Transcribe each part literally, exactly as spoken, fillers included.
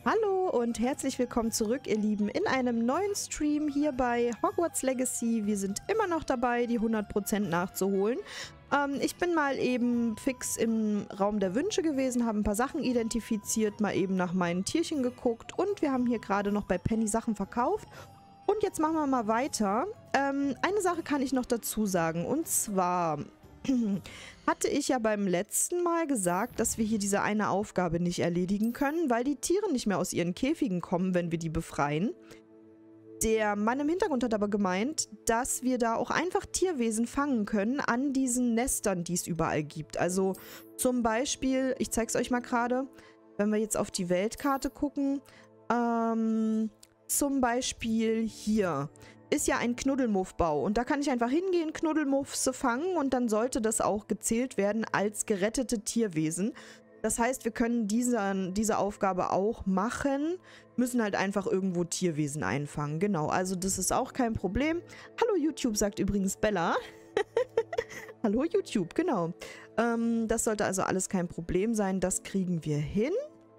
Hallo und herzlich willkommen zurück, ihr Lieben, in einem neuen Stream hier bei Hogwarts Legacy. Wir sind immer noch dabei, die hundert Prozent nachzuholen. Ähm, ich bin mal eben fix im Raum der Wünsche gewesen, habe ein paar Sachen identifiziert, mal eben nach meinen Tierchen geguckt und wir haben hier gerade noch bei Penny Sachen verkauft. Und jetzt machen wir mal weiter. Ähm, eine Sache kann ich noch dazu sagen, und zwar hatte ich ja beim letzten Mal gesagt, dass wir hier diese eine Aufgabe nicht erledigen können, weil die Tiere nicht mehr aus ihren Käfigen kommen, wenn wir die befreien. Der Mann im Hintergrund hat aber gemeint, dass wir da auch einfach Tierwesen fangen können an diesen Nestern, die es überall gibt. Also zum Beispiel, ich zeige es euch mal gerade, wenn wir jetzt auf die Weltkarte gucken, ähm, zum Beispiel hier ist ja ein Knuddelmuffbau und da kann ich einfach hingehen, Knuddelmuffse fangen und dann sollte das auch gezählt werden als gerettete Tierwesen. Das heißt, wir können diese, diese Aufgabe auch machen, müssen halt einfach irgendwo Tierwesen einfangen. Genau, also das ist auch kein Problem. Hallo YouTube, sagt übrigens Bella. Hallo YouTube, genau. Ähm, das sollte also alles kein Problem sein, das kriegen wir hin.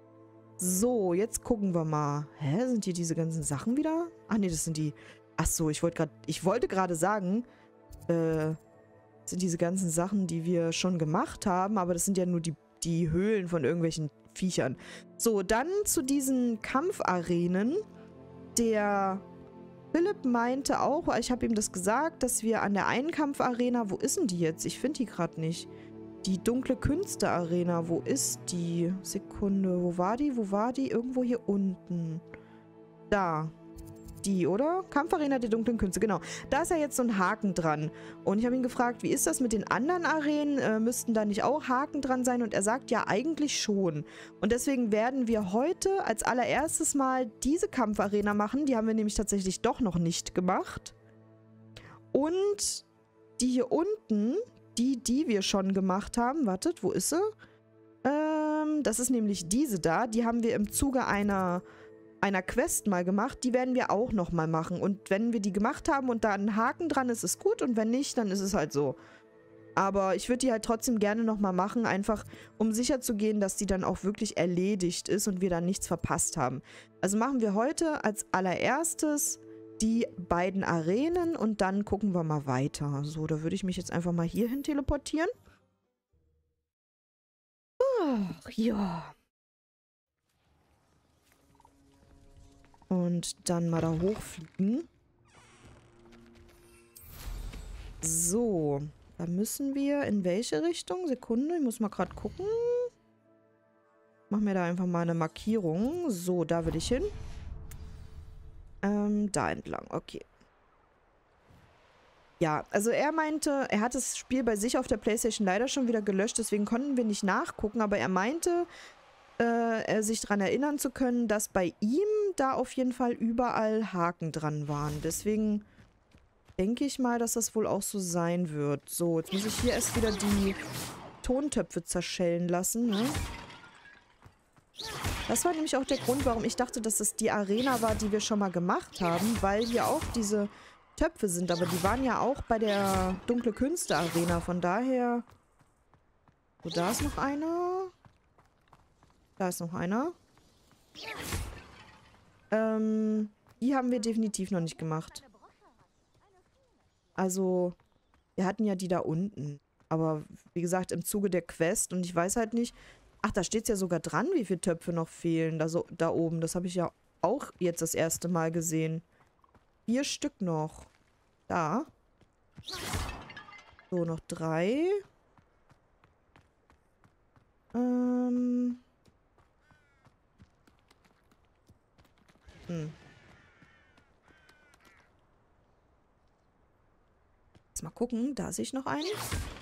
So, jetzt gucken wir mal. Hä, sind hier diese ganzen Sachen wieder? Ach nee, das sind die... Ach so, ich wollte gerade, ich wollte gerade sagen, äh, das sind diese ganzen Sachen, die wir schon gemacht haben, aber das sind ja nur die, die Höhlen von irgendwelchen Viechern. So, dann zu diesen Kampfarenen. Der Philipp meinte auch, ich habe ihm das gesagt, dass wir an der einen Kampfarena, wo ist denn die jetzt? Ich finde die gerade nicht. Die dunkle Künste-Arena, wo ist die? Sekunde, wo war die? Wo war die? Irgendwo hier unten. Da. Die, oder? Kampfarena der dunklen Künste, genau. Da ist ja jetzt so ein Haken dran. Und ich habe ihn gefragt, wie ist das mit den anderen Arenen? Äh, müssten da nicht auch Haken dran sein? Und er sagt, ja, eigentlich schon. Und deswegen werden wir heute als allererstes mal diese Kampfarena machen. Die haben wir nämlich tatsächlich doch noch nicht gemacht. Und die hier unten, die, die wir schon gemacht haben, wartet, wo ist sie? Ähm, das ist nämlich diese da. Die haben wir im Zuge einer... einer Quest mal gemacht, die werden wir auch nochmal machen. Und wenn wir die gemacht haben und da ein Haken dran ist, ist gut. Und wenn nicht, dann ist es halt so. Aber ich würde die halt trotzdem gerne nochmal machen, einfach um sicher zu gehen, dass die dann auch wirklich erledigt ist und wir dann nichts verpasst haben. Also machen wir heute als allererstes die beiden Arenen und dann gucken wir mal weiter. So, da würde ich mich jetzt einfach mal hierhin teleportieren. Ach, ja. Und dann mal da hochfliegen. So. Da müssen wir in welche Richtung? Sekunde, ich muss mal gerade gucken. Mach mir da einfach mal eine Markierung. So, da will ich hin. Ähm, da entlang. Okay. Ja, also er meinte, er hat das Spiel bei sich auf der PlayStation leider schon wieder gelöscht, deswegen konnten wir nicht nachgucken, aber er meinte... Äh, sich daran erinnern zu können, dass bei ihm da auf jeden Fall überall Haken dran waren. Deswegen denke ich mal, dass das wohl auch so sein wird. So, jetzt muss ich hier erst wieder die Tontöpfe zerschellen lassen. Ne? Das war nämlich auch der Grund, warum ich dachte, dass es die Arena war, die wir schon mal gemacht haben, weil hier auch diese Töpfe sind. Aber die waren ja auch bei der Dunkle Künste Arena. Von daher... So, da ist noch einer... Da ist noch einer. Ähm, die haben wir definitiv noch nicht gemacht. Also, wir hatten ja die da unten. Aber, wie gesagt, im Zuge der Quest. Und ich weiß halt nicht... Ach, da steht es ja sogar dran, wie viele Töpfe noch fehlen. Da, so, da oben. Das habe ich ja auch jetzt das erste Mal gesehen. Vier Stück noch. Da. So, noch drei. Ähm... Hm. Jetzt mal gucken, da sehe ich noch einen.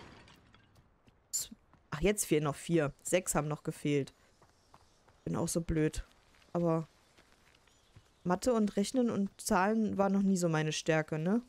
Ach, jetzt fehlen noch vier. Sechs haben noch gefehlt. Bin auch so blöd. Aber Mathe und Rechnen und Zahlen war noch nie so meine Stärke, ne?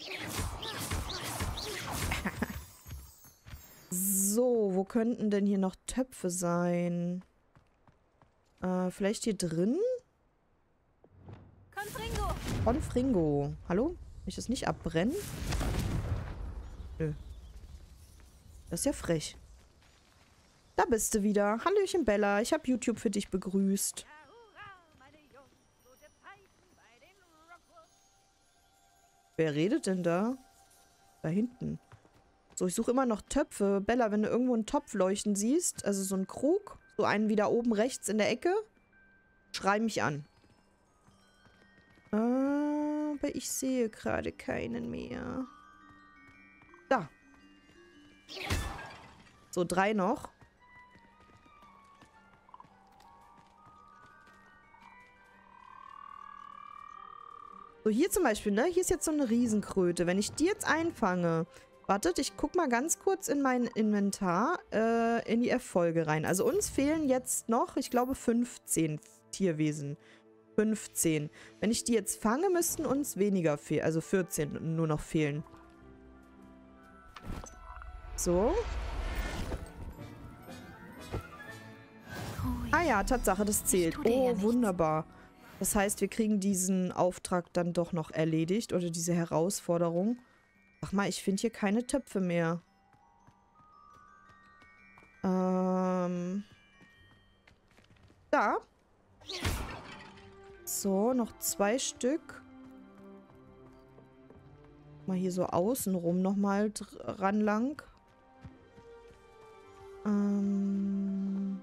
So, wo könnten denn hier noch Töpfe sein? Äh, vielleicht hier drin? Confringo. Confringo. Hallo? Will ich das nicht abbrennen? Nö. Das ist ja frech. Da bist du wieder. Hallöchen, Bella. Ich habe YouTube für dich begrüßt. Wer redet denn da? Da hinten. So, ich suche immer noch Töpfe. Bella, wenn du irgendwo einen Topf leuchten siehst, also so einen Krug, so einen wieder oben rechts in der Ecke, schrei mich an. Aber ich sehe gerade keinen mehr. Da. So, drei noch. So, hier zum Beispiel, ne? Hier ist jetzt so eine Riesenkröte. Wenn ich die jetzt einfange... Wartet, ich guck mal ganz kurz in mein Inventar, äh, in die Erfolge rein. Also uns fehlen jetzt noch, ich glaube, fünfzehn Tierwesen. fünfzehn. Wenn ich die jetzt fange, müssten uns weniger fehlen. Also vierzehn nur noch fehlen. So. Ah ja, Tatsache, das zählt. Oh, wunderbar. Das heißt, wir kriegen diesen Auftrag dann doch noch erledigt. Oder diese Herausforderung. Ach mal, ich finde hier keine Töpfe mehr. Ähm. Da. So, noch zwei Stück. Mal hier so außenrum nochmal ran lang. Ähm.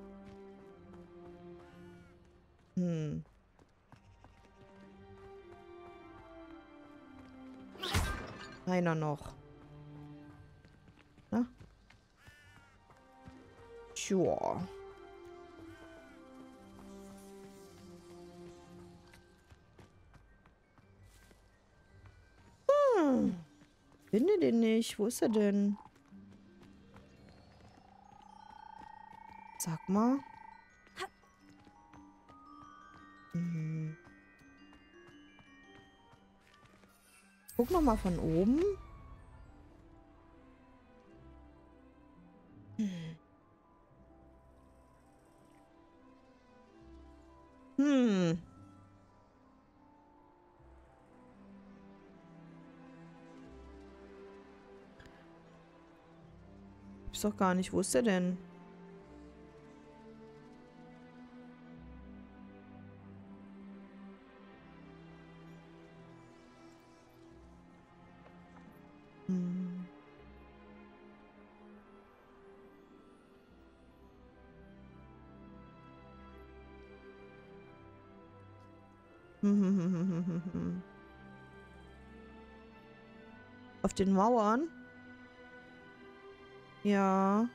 Hm. Einer noch. Na? Tja. Hm. Finde den nicht. Wo ist er denn? Sag mal. Hm. Guck noch mal von oben. Hm. Hm. Ist doch gar nicht. Wo ist der denn? Hm. Auf den Mauern? Ja.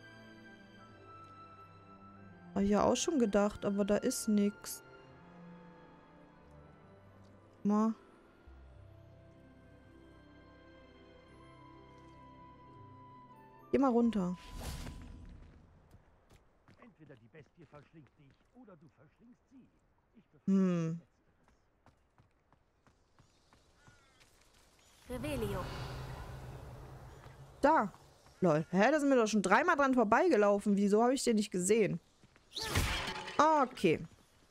Habe ich ja auch schon gedacht, aber da ist nichts. Mal. Geh mal runter. Entweder die Bestie verschlingt dich oder du verschlingst sie. Ich Hm. Revelio. Da. Lol. Hä, da sind wir doch schon dreimal dran vorbeigelaufen. Wieso habe ich den nicht gesehen? Okay.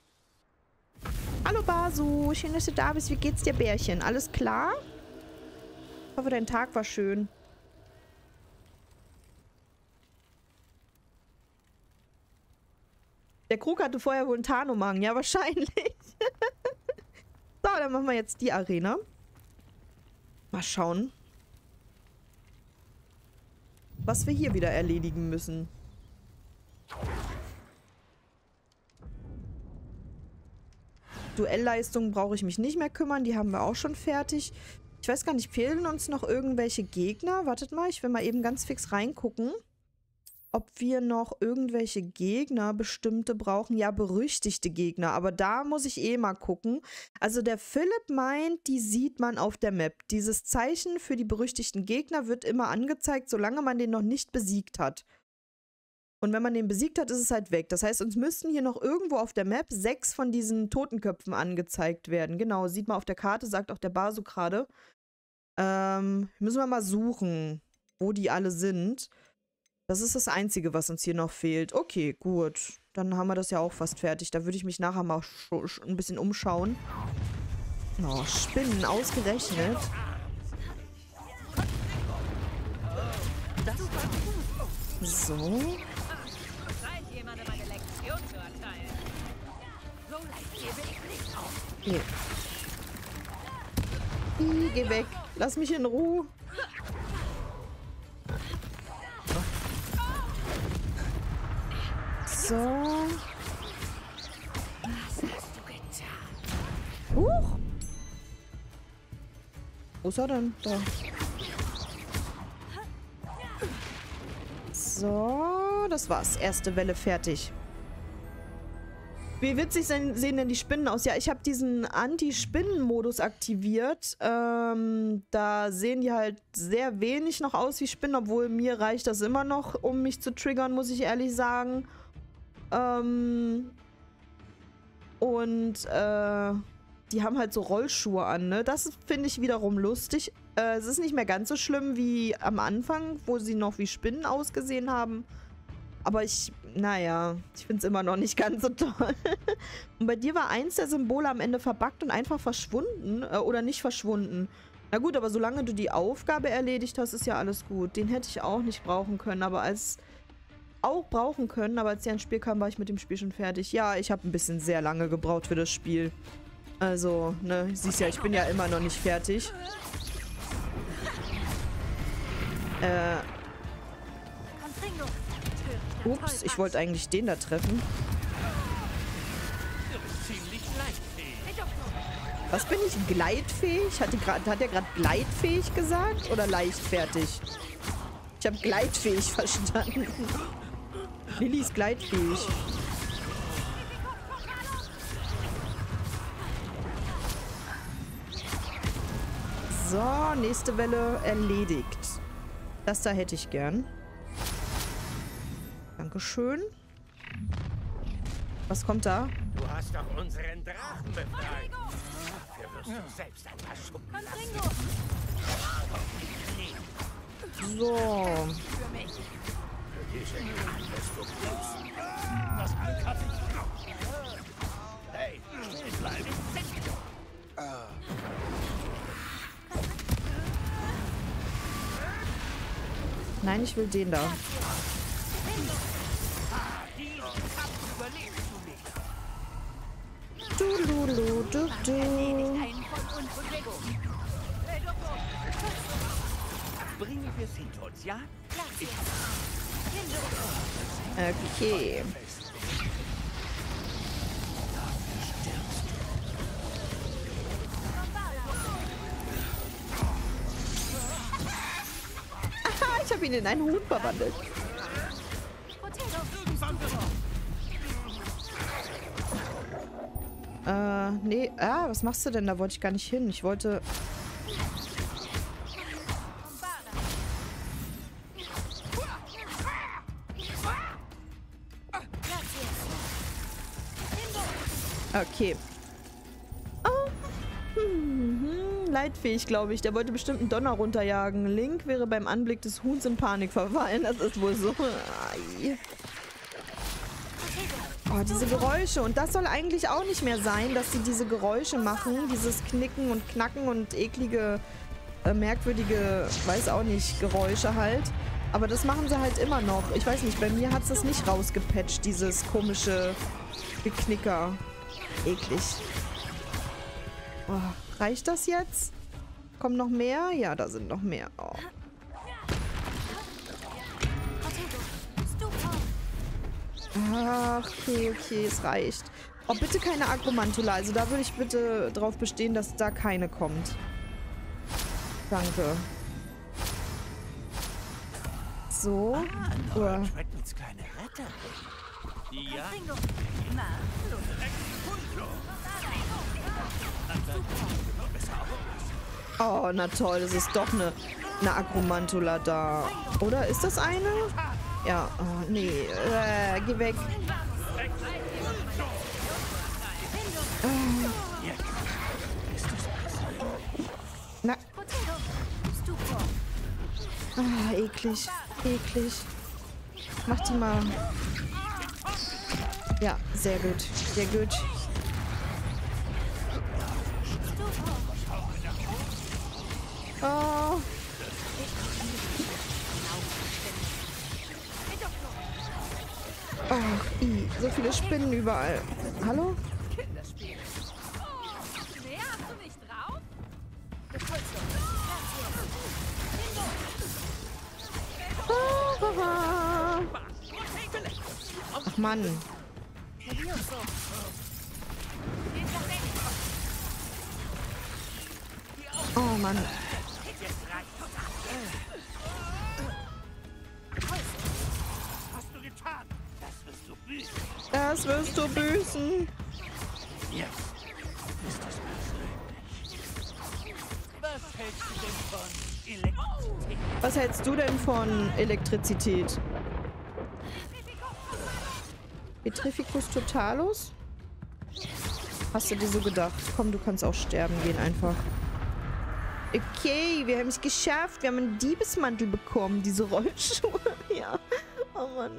Hallo Basu. Schön, dass du da bist. Wie geht's dir, Bärchen? Alles klar? Ich hoffe, dein Tag war schön. Der Krug hatte vorher wohl einen Tarnumhang. Ja, wahrscheinlich. So, dann machen wir jetzt die Arena. Mal schauen, was wir hier wieder erledigen müssen. Duellleistungen brauche ich mich nicht mehr kümmern. Die haben wir auch schon fertig. Ich weiß gar nicht, fehlen uns noch irgendwelche Gegner? Wartet mal, ich will mal eben ganz fix reingucken, ob wir noch irgendwelche Gegner bestimmte brauchen. Ja, berüchtigte Gegner. Aber da muss ich eh mal gucken. Also der Philipp meint, die sieht man auf der Map. Dieses Zeichen für die berüchtigten Gegner wird immer angezeigt, solange man den noch nicht besiegt hat. Und wenn man den besiegt hat, ist es halt weg. Das heißt, uns müssten hier noch irgendwo auf der Map sechs von diesen Totenköpfen angezeigt werden. Genau, sieht man auf der Karte, sagt auch der Basu gerade. Ähm, müssen wir mal suchen, wo die alle sind. Das ist das Einzige, was uns hier noch fehlt. Okay, gut. Dann haben wir das ja auch fast fertig. Da würde ich mich nachher mal ein bisschen umschauen. Oh, Spinnen, ausgerechnet. So. Okay. Ih, geh weg. Lass mich in Ruhe. So. Huch. Wo ist er denn? Da. So, das war's. Erste Welle fertig. Wie witzig sehen denn die Spinnen aus? Ja, ich habe diesen Anti-Spinnen-Modus aktiviert. Ähm, da sehen die halt sehr wenig noch aus wie Spinnen, obwohl mir reicht das immer noch, um mich zu triggern, muss ich ehrlich sagen. Ähm, und äh, die haben halt so Rollschuhe an, ne? Das finde ich wiederum lustig. Äh, es ist nicht mehr ganz so schlimm wie am Anfang, wo sie noch wie Spinnen ausgesehen haben. Aber ich, naja, ich finde es immer noch nicht ganz so toll. Und bei dir war eins der Symbole am Ende verbuggt und einfach verschwunden. Äh, oder nicht verschwunden. Na gut, aber solange du die Aufgabe erledigt hast, ist ja alles gut. Den hätte ich auch nicht brauchen können, aber als... Auch brauchen können, aber als der ins Spiel kam, war ich mit dem Spiel schon fertig. Ja, ich habe ein bisschen sehr lange gebraucht für das Spiel. Also, ne, siehst ja, ich bin ja immer noch nicht fertig. Äh... Ups, ich wollte eigentlich den da treffen. Was bin ich? Gleitfähig? Hat, die grad, hat der gerade gleitfähig gesagt? Oder leichtfertig? Ich habe gleitfähig verstanden. Lilly ist gleitfähig. So, nächste Welle erledigt. Das da hätte ich gern. Dankeschön. Was kommt da? Du hast doch unseren Drachen befreit. Dafür wirst du selbst ein paar Schuppen lassen. So. Für diese Gnade bist du groß. Das kann ich. Hey, still bleiben. Nein, ich will den da. Du, du, du, du, du. Bringen wir es hinter uns, ja? Okay. Aha, ich habe ihn in einen Huhn verwandelt. Äh, nee. Ah, was machst du denn? Da wollte ich gar nicht hin. Ich wollte... Okay. Oh. Hm, hm, leidfähig, glaube ich. Der wollte bestimmt einen Donner runterjagen. Link wäre beim Anblick des Huhns in Panik verfallen. Das ist wohl so. Ai. Oh, diese Geräusche. Und das soll eigentlich auch nicht mehr sein, dass sie diese Geräusche machen. Dieses Knicken und Knacken und eklige, äh, merkwürdige, weiß auch nicht, Geräusche halt. Aber das machen sie halt immer noch. Ich weiß nicht, bei mir hat es das nicht rausgepatcht, dieses komische Geknicker. Eklig. Oh, reicht das jetzt? Kommen noch mehr? Ja, da sind noch mehr. Oh. Ach, okay, okay, es reicht. Oh, bitte keine Agromantula. Also da würde ich bitte drauf bestehen, dass da keine kommt. Danke. So. Ah, oh. Kleine Retter. Ja. Oh, na toll, es ist doch eine, eine Agromantula da. Oder ist das eine? Ja, oh, nee. Äh, geh weg. Äh. Na. Ah, eklig. Eklig. Mach die mal. Ja, sehr gut. Sehr gut. Oh. Oh, i, so viele Spinnen überall. Hallo? Mann. Oh Mann. Hast du getan? Das wirst du büßen. Das wirst du büßen. Jetzt ist es persönlich. Was hältst du denn von Elektrizität? Was hältst du denn von Elektrizität? Petrificus totalus? Hast du dir so gedacht? Komm, du kannst auch sterben gehen einfach. Okay, wir haben es geschafft. Wir haben einen Diebesmantel bekommen. Diese Rollschuhe. Ja. Oh Mann.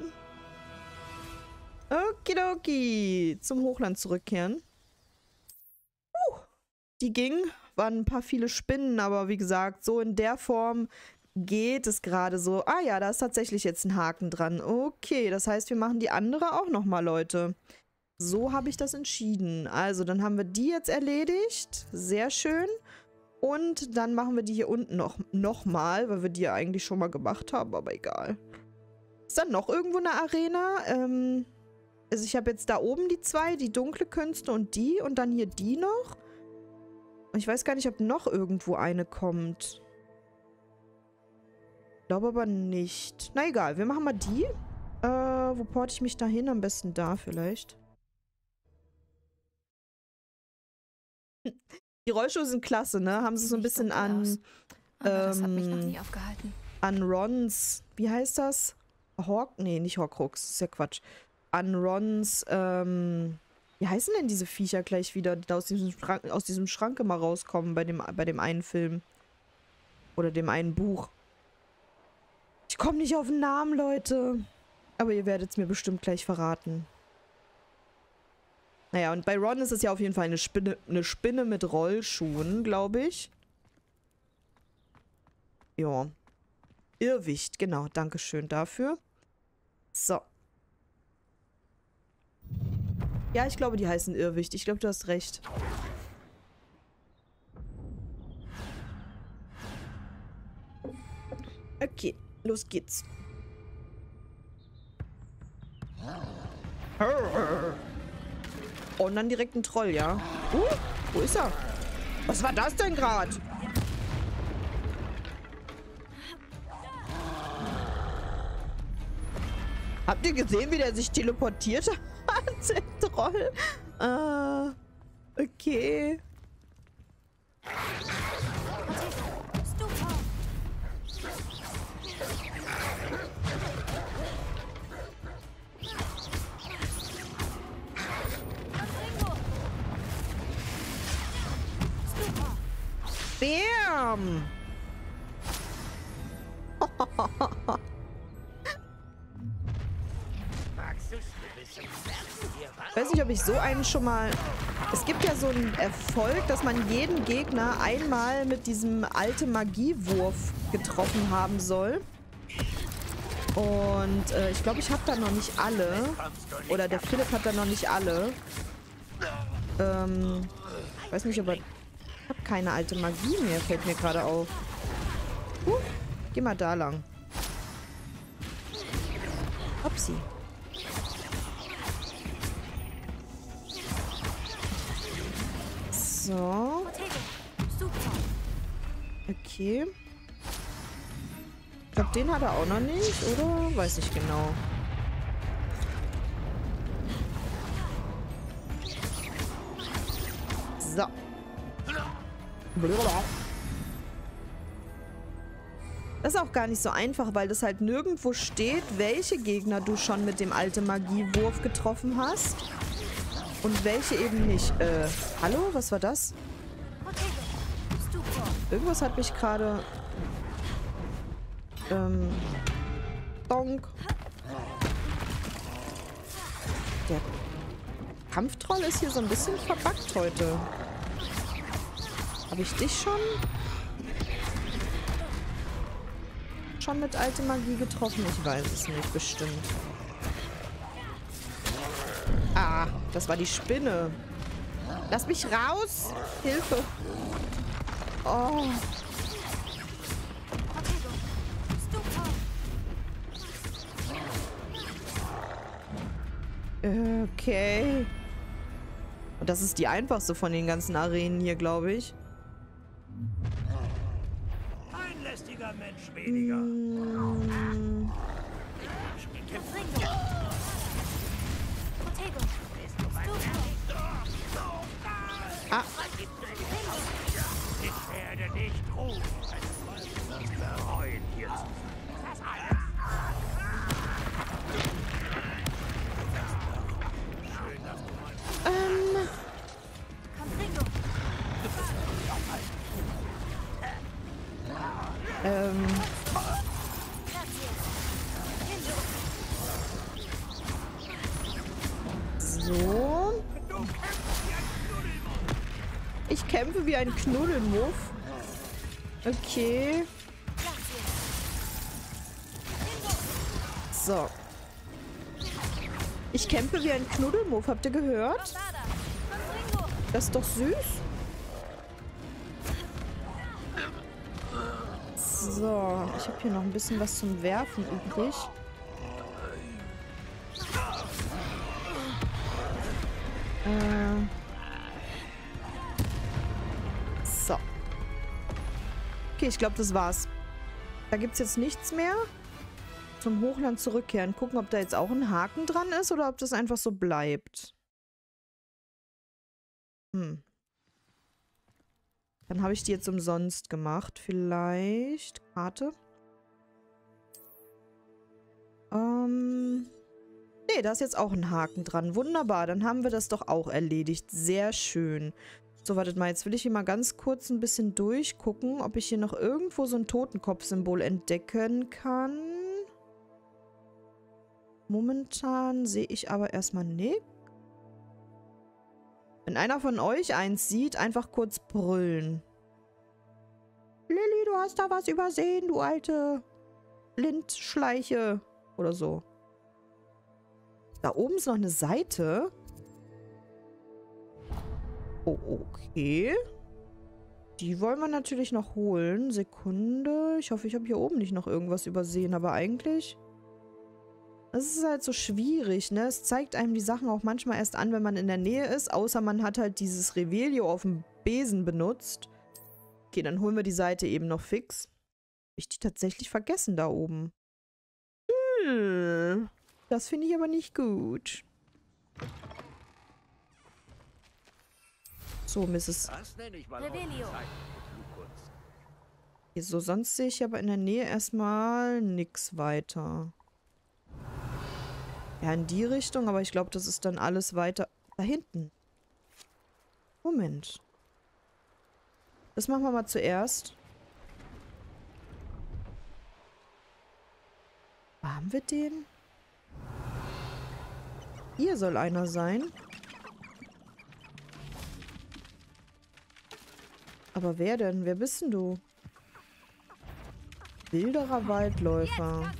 Okidoki. Zum Hochland zurückkehren. Uh, die ging. Waren ein paar viele Spinnen, aber wie gesagt, so in der Form geht es gerade so. Ah ja, da ist tatsächlich jetzt ein Haken dran. Okay, das heißt, wir machen die andere auch nochmal, Leute. So habe ich das entschieden. Also, dann haben wir die jetzt erledigt. Sehr schön. Und dann machen wir die hier unten noch, noch mal, weil wir die ja eigentlich schon mal gemacht haben, aber egal. Ist dann noch irgendwo eine Arena? Ähm, also ich habe jetzt da oben die zwei, die dunkle Künste und die und dann hier die noch. Ich weiß gar nicht, ob noch irgendwo eine kommt. Ich glaube aber nicht. Na egal, wir machen mal die. Äh, wo porte ich mich da hin? Am besten da vielleicht. Die Rollschuhe sind klasse, ne? Haben sie so ein bisschen an... Das hat mich noch ähm, nie aufgehalten. an Rons... Wie heißt das? Hawk? Nee, nicht Horcrux. Das ist ja Quatsch. An Rons... Ähm, wie heißen denn diese Viecher gleich wieder, die da aus diesem Schrank, aus diesem Schrank immer rauskommen bei dem, bei dem einen Film? Oder dem einen Buch. Ich komme nicht auf den Namen, Leute. Aber ihr werdet es mir bestimmt gleich verraten. Naja, und bei Ron ist es ja auf jeden Fall eine Spinne, eine Spinne mit Rollschuhen, glaube ich. Ja. Irrwicht, genau. Dankeschön dafür. So. Ja, ich glaube, die heißen Irrwicht. Ich glaube, du hast recht. Okay, los geht's. Und dann direkt ein Troll, ja? Uh, wo ist er? Was war das denn gerade? Habt ihr gesehen, wie der sich teleportiert hat? Der Troll. Äh, okay. Bam! Ich weiß nicht, ob ich so einen schon mal... Es gibt ja so einen Erfolg, dass man jeden Gegner einmal mit diesem alten Magiewurf getroffen haben soll. Und äh, ich glaube, ich habe da noch nicht alle. Oder der Philipp hat da noch nicht alle. Ähm, ich weiß nicht, aber... Ich habe keine alte Magie mehr, fällt mir gerade auf. Uh, geh mal da lang. Upsi. So. Okay. Ich glaube, den hat er auch noch nicht, oder? Weiß ich genau. So. Das ist auch gar nicht so einfach, weil das halt nirgendwo steht, welche Gegner du schon mit dem alten Magiewurf getroffen hast. Und welche eben nicht. Äh, hallo? Was war das? Irgendwas hat mich gerade... Ähm... Donk. Der Kampftroll ist hier so ein bisschen verbuggt heute. Habe ich dich schon? Schon mit alter Magie getroffen? Ich weiß es nicht, bestimmt. Ah, das war die Spinne. Lass mich raus! Hilfe! Oh. Okay. Und das ist die einfachste von den ganzen Arenen hier, glaube ich. Ein lästiger Mensch weniger. Mm. Ah. Ich werde nicht rufen. Das bereuen hier zu sein. Das alles. Schön, dass du mal... Ähm. Ähm. So. Ich kämpfe wie ein Knuddelmuff. Okay. So. Ich kämpfe wie ein Knuddelmuff. Habt ihr gehört? Das ist doch süß. So. Ich habe hier noch ein bisschen was zum Werfen übrig. Äh. So. Okay, ich glaube, das war's. Da gibt's jetzt nichts mehr. Zum Hochland zurückkehren. Gucken, ob da jetzt auch ein Haken dran ist oder ob das einfach so bleibt. Hm. Dann habe ich die jetzt umsonst gemacht. Vielleicht. Karte. Ähm. Nee, da ist jetzt auch ein Haken dran. Wunderbar, dann haben wir das doch auch erledigt. Sehr schön. So, wartet mal, jetzt will ich hier mal ganz kurz ein bisschen durchgucken, ob ich hier noch irgendwo so ein Totenkopf-Symbol entdecken kann. Momentan sehe ich aber erstmal nichts. Wenn einer von euch eins sieht, einfach kurz brüllen. Lilly, du hast da was übersehen, du alte Lindschleiche. Oder so. Da oben ist noch eine Seite. Oh, okay. Die wollen wir natürlich noch holen. Sekunde. Ich hoffe, ich habe hier oben nicht noch irgendwas übersehen. Aber eigentlich... Es ist halt so schwierig, ne? Es zeigt einem die Sachen auch manchmal erst an, wenn man in der Nähe ist. Außer man hat halt dieses Revelio auf dem Besen benutzt. Okay, dann holen wir die Seite eben noch fix. Hab ich die tatsächlich vergessen da oben? Hm... Das finde ich aber nicht gut. So, Misses Das nenne ich mal Revelio. Okay, so, sonst sehe ich aber in der Nähe erstmal nichts weiter. Ja, in die Richtung, aber ich glaube, das ist dann alles weiter da hinten. Moment. Das machen wir mal zuerst. Wo haben wir den? Hier soll einer sein. Aber wer denn? Wer bist denn du? Wilderer Waldläufer.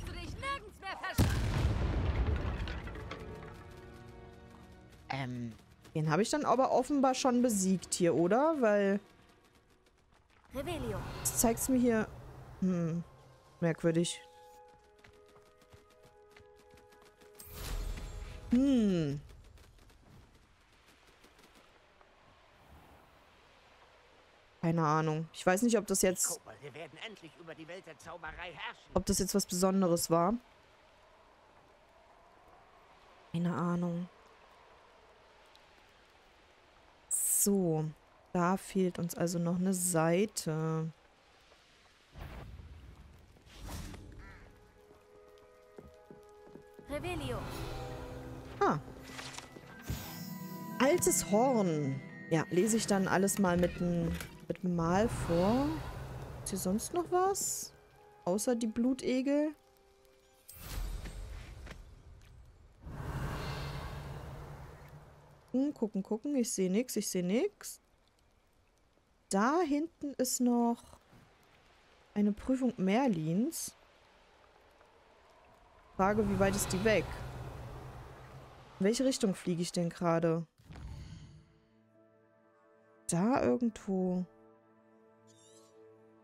Ähm, den habe ich dann aber offenbar schon besiegt hier, oder? Weil... Revelio. Das zeigt's mir hier... Hm, merkwürdig. Hm. Keine Ahnung. Ich weiß nicht, ob das jetzt... Guck mal, wir werden endlich über die Welt der Zauberei herrschen. Ob das jetzt was Besonderes war. Keine Ahnung. So. Da fehlt uns also noch eine Seite. Revelio. Ah. Altes Horn. Ja, lese ich dann alles mal mit einem mit einem Mal vor. Ist hier sonst noch was? Außer die Blutegel? Gucken, gucken, gucken. Ich sehe nichts, ich sehe nichts. Da hinten ist noch eine Prüfung Merlins. Frage, wie weit ist die weg? In welche Richtung fliege ich denn gerade? Da irgendwo.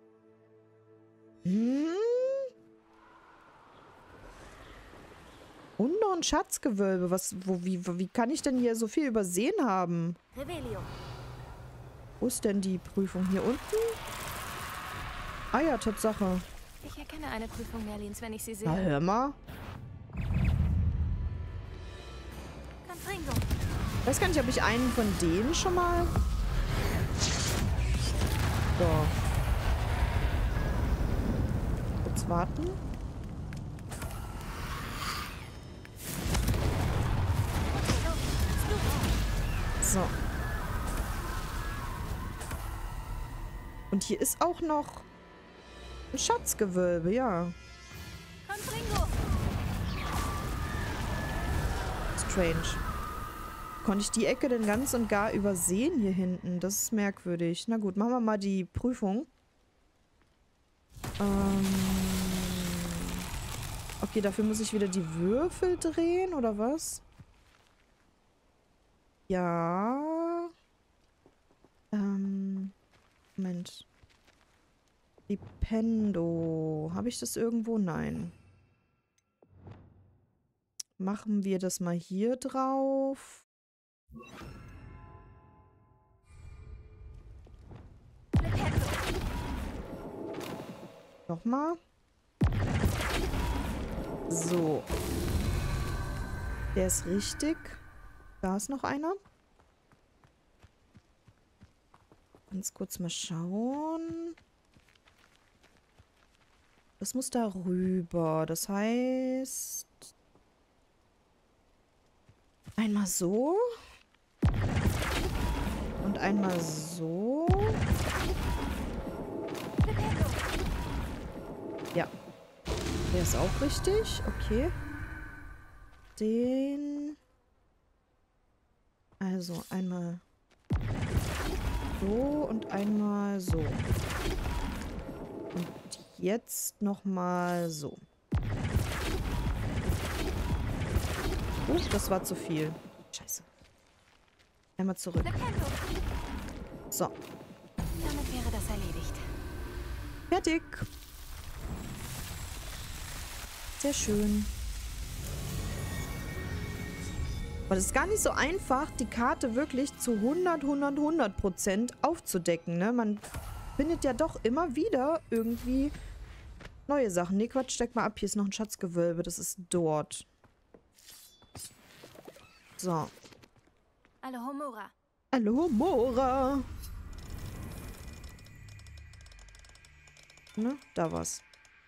Hm? Und noch ein Schatzgewölbe. Was, wo, wie, wie kann ich denn hier so viel übersehen haben? Revelio. Wo ist denn die Prüfung? Hier unten? Ah ja, Tatsache. Ich erkenne eine Prüfung Merlins, wenn ich sie Na, sehe. hör mal. Confringo. Ich weiß gar nicht, ob ich einen von denen schon mal... So. Kurz warten. So. Und hier ist auch noch ein Schatzgewölbe, ja. Confringo. Strange. Konnte ich die Ecke denn ganz und gar übersehen hier hinten? Das ist merkwürdig. Na gut, machen wir mal die Prüfung. Ähm okay, dafür muss ich wieder die Würfel drehen, oder was? Ja. Ähm. Moment. Dipendo. Habe ich das irgendwo? Nein. Machen wir das mal hier drauf. Nochmal. So. Der ist richtig. Da ist noch einer. Ganz kurz mal schauen. Das muss da rüber. Das heißt... Einmal so. Und einmal so. Ja. Der ist auch richtig. Okay. Den... Also einmal so und einmal so. Und jetzt nochmal so. Uh, das war zu viel. Scheiße. Einmal zurück. So. Damit wäre das erledigt. Fertig. Sehr schön. Aber das ist gar nicht so einfach, die Karte wirklich zu hundert, hundert, hundert Prozent aufzudecken, ne? Man findet ja doch immer wieder irgendwie neue Sachen. Ne, Quatsch, steck mal ab. Hier ist noch ein Schatzgewölbe. Das ist dort. So. Alohomora. Alohomora. Ne, da war's.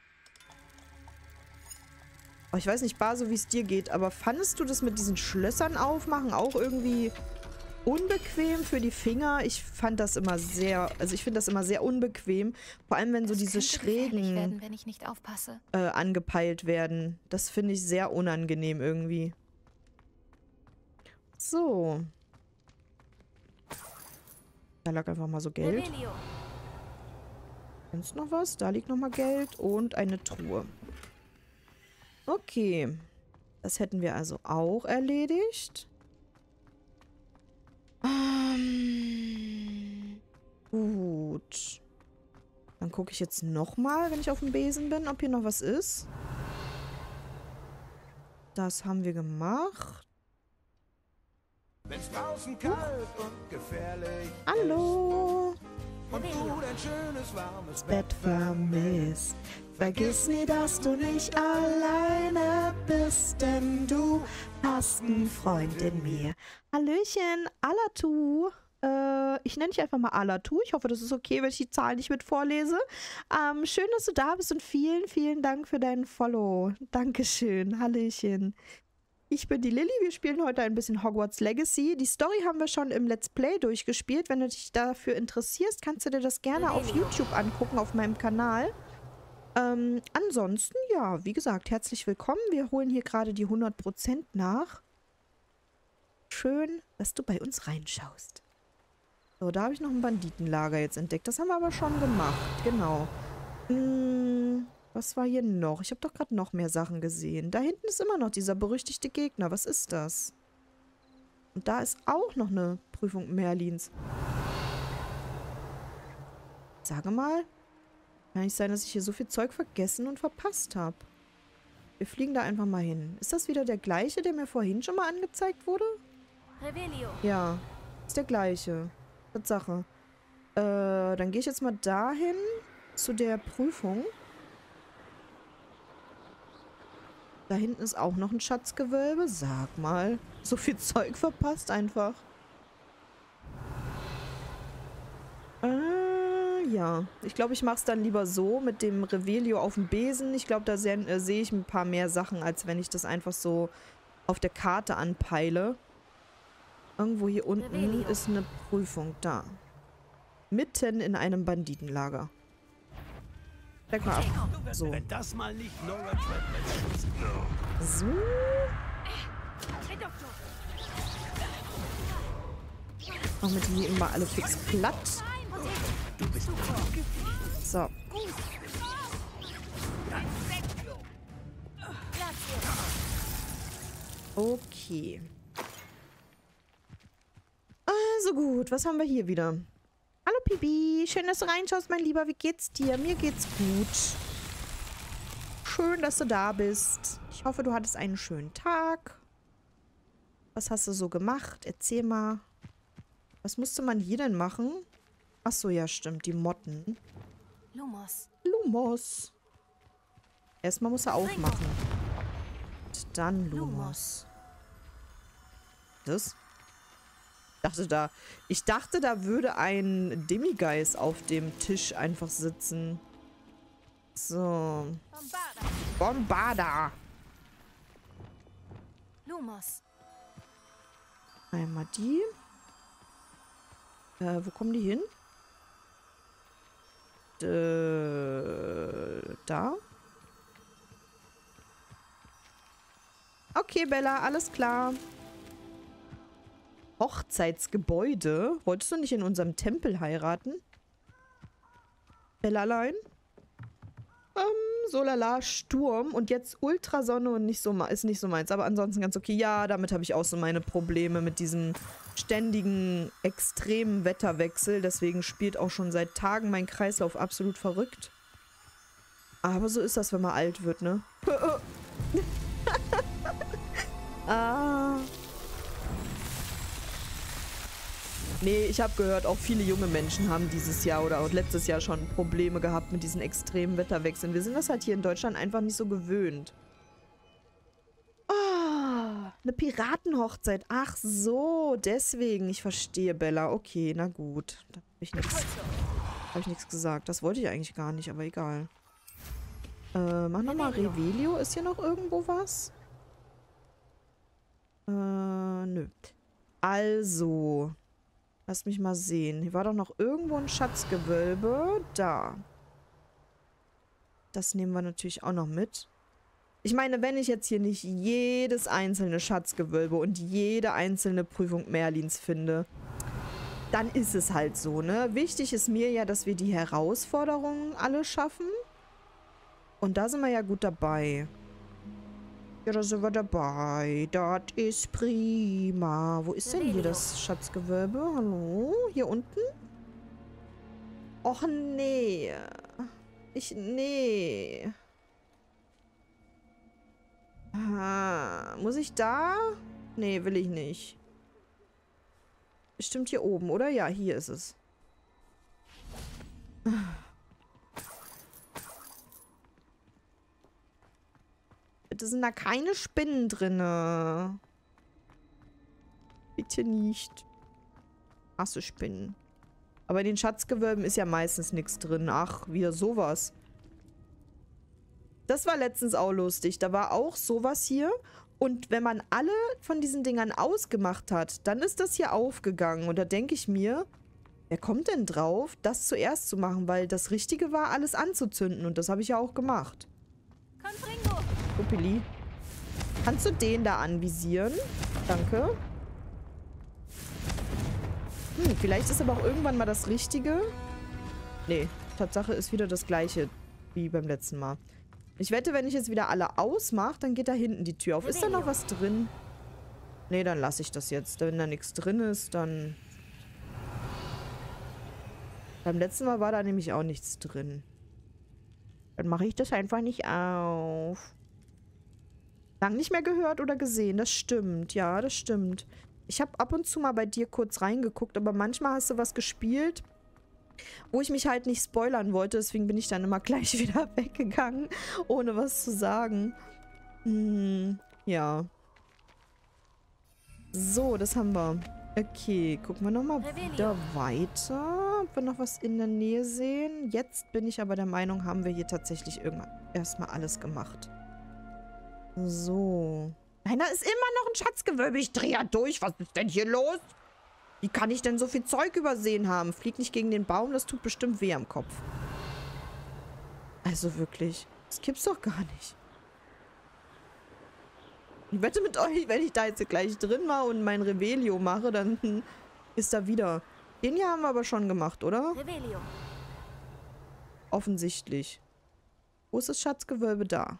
Oh, ich weiß nicht, Baso, wie es dir geht, aber fandest du das mit diesen Schlössern aufmachen auch irgendwie unbequem für die Finger? Ich fand das immer sehr, also ich finde das immer sehr unbequem. Vor allem, wenn so Das diese könnte gefährlich Schrägen werden, wenn ich nicht aufpasse. äh, angepeilt werden. Das finde ich sehr unangenehm irgendwie. So. Da lag einfach mal so Geld. Revelio. Sonst noch was? Da liegt nochmal Geld und eine Truhe. Okay. Das hätten wir also auch erledigt. Ähm, gut. Dann gucke ich jetzt nochmal, wenn ich auf dem Besen bin, ob hier noch was ist. Das haben wir gemacht. Wenn's draußen kalt und gefährlich Hallo. und du dein schönes warmes Bett vermisst. Vergiss nie, dass du nicht alleine bist, denn du hast einen Freund in mir. Hallöchen, Alatu. Äh, ich nenne dich einfach mal Alatu. Ich hoffe, das ist okay, wenn ich die Zahl nicht mit vorlese. Ähm, schön, dass du da bist und vielen, vielen Dank für deinen Follow. Dankeschön. Hallöchen. Ich bin die Lilly. Wir spielen heute ein bisschen Hogwarts Legacy. Die Story haben wir schon im Let's Play durchgespielt. Wenn du dich dafür interessierst, kannst du dir das gerne auf YouTube angucken, auf meinem Kanal. Ähm, ansonsten, ja, wie gesagt, herzlich willkommen. Wir holen hier gerade die hundert Prozent nach. Schön, dass du bei uns reinschaust. So, da habe ich noch ein Banditenlager jetzt entdeckt. Das haben wir aber schon gemacht, genau. Hm, was war hier noch? Ich habe doch gerade noch mehr Sachen gesehen. Da hinten ist immer noch dieser berüchtigte Gegner. Was ist das? Und da ist auch noch eine Prüfung Merlins. Sage mal. Kann nicht sein, dass ich hier so viel Zeug vergessen und verpasst habe. Wir fliegen da einfach mal hin. Ist das wieder der gleiche, der mir vorhin schon mal angezeigt wurde? Revelio. Ja, ist der gleiche. Tatsache. Äh, dann gehe ich jetzt mal dahin zu der Prüfung. Da hinten ist auch noch ein Schatzgewölbe. Sag mal. So viel Zeug verpasst einfach. Äh, ja. Ich glaube, ich mache es dann lieber so mit dem Revelio auf dem Besen. Ich glaube, da sehe äh, seh ich ein paar mehr Sachen, als wenn ich das einfach so auf der Karte anpeile. Irgendwo hier unten Revelio. ist eine Prüfung. Da. Mitten in einem Banditenlager. Steck mal ab. So. Wenn das mal nicht Nora Treadwell ist. So. Machen wir die immer alle fix platt. So. Okay. Also gut, was haben wir hier wieder? Hallo Pipi, schön, dass du reinschaust, mein Lieber. Wie geht's dir? Mir geht's gut. Schön, dass du da bist. Ich hoffe, du hattest einen schönen Tag. Was hast du so gemacht? Erzähl mal. Was musste man hier denn machen? Ach so, ja, stimmt. Die Motten. Lumos. Lumos. Erstmal muss er aufmachen. Und dann Lumos. Das? Ich dachte da, ich dachte, da würde ein Demigeist auf dem Tisch einfach sitzen. So. Bombarda. Bombarda. Lumos. Einmal die. Äh, wo kommen die hin? Äh, da. Okay, Bella, alles klar. Hochzeitsgebäude. Wolltest du nicht in unserem Tempel heiraten? Bellalein? Ähm, so lala, Sturm und jetzt Ultrasonne und nicht so, ist nicht so meins. Aber ansonsten ganz okay. Ja, damit habe ich auch so meine Probleme mit diesem ständigen, extremen Wetterwechsel. Deswegen spielt auch schon seit Tagen mein Kreislauf absolut verrückt. Aber so ist das, wenn man alt wird, ne? ah... Nee, ich habe gehört, auch viele junge Menschen haben dieses Jahr oder auch letztes Jahr schon Probleme gehabt mit diesen extremen Wetterwechseln. Wir sind das halt hier in Deutschland einfach nicht so gewöhnt. Ah, eine Piratenhochzeit. Ach so, deswegen. Ich verstehe, Bella. Okay, na gut. Da habe ich nichts hab ich nichts gesagt. Das wollte ich eigentlich gar nicht, aber egal. Äh, mach nochmal Revelio. Ist hier noch irgendwo was? Äh, nö. Also... Lass mich mal sehen. Hier war doch noch irgendwo ein Schatzgewölbe. Da. Das nehmen wir natürlich auch noch mit. Ich meine, wenn ich jetzt hier nicht jedes einzelne Schatzgewölbe und jede einzelne Prüfung Merlins finde, dann ist es halt so, ne? Wichtig ist mir ja, dass wir die Herausforderungen alle schaffen. Und da sind wir ja gut dabei. Ja, da sind wir dabei. Das ist prima. Wo ist denn hier das Schatzgewölbe? Hallo? Hier unten? Och, nee. Ich, nee. Ah, muss ich da? Nee, will ich nicht. Bestimmt hier oben, oder? Ja, hier ist es. Bitte sind da keine Spinnen drinne. Bitte nicht. Hasse Spinnen. Aber in den Schatzgewölben ist ja meistens nichts drin. Ach, wieder sowas. Das war letztens auch lustig. Da war auch sowas hier. Und wenn man alle von diesen Dingern ausgemacht hat, dann ist das hier aufgegangen. Und da denke ich mir, wer kommt denn drauf, das zuerst zu machen? Weil das Richtige war, alles anzuzünden. Und das habe ich ja auch gemacht. Confringo. Uppeli. Kannst du den da anvisieren? Danke. Hm, vielleicht ist aber auch irgendwann mal das Richtige. Nee, Tatsache ist wieder das Gleiche wie beim letzten Mal. Ich wette, wenn ich jetzt wieder alle ausmache, dann geht da hinten die Tür auf. Ist da noch was drin? Nee, dann lasse ich das jetzt. Wenn da nichts drin ist, dann... Beim letzten Mal war da nämlich auch nichts drin. Dann mache ich das einfach nicht auf. Lang nicht mehr gehört oder gesehen. Das stimmt. Ja, das stimmt. Ich habe ab und zu mal bei dir kurz reingeguckt, aber manchmal hast du was gespielt, wo ich mich halt nicht spoilern wollte. Deswegen bin ich dann immer gleich wieder weggegangen, ohne was zu sagen. Hm, ja. So, das haben wir. Okay, gucken wir nochmal wieder weiter. Ob wir noch was in der Nähe sehen. Jetzt bin ich aber der Meinung, haben wir hier tatsächlich irgendwann erstmal alles gemacht. So. Nein, da ist immer noch ein Schatzgewölbe. Ich drehe ja durch. Was ist denn hier los? Wie kann ich denn so viel Zeug übersehen haben? Flieg nicht gegen den Baum, das tut bestimmt weh am Kopf. Also wirklich. Das gibt's doch gar nicht. Ich wette mit euch, wenn ich da jetzt gleich drin war und mein Revelio mache, dann hm, ist da wieder. Den hier haben wir aber schon gemacht, oder? Revelio. Offensichtlich. Wo ist das Schatzgewölbe? Da.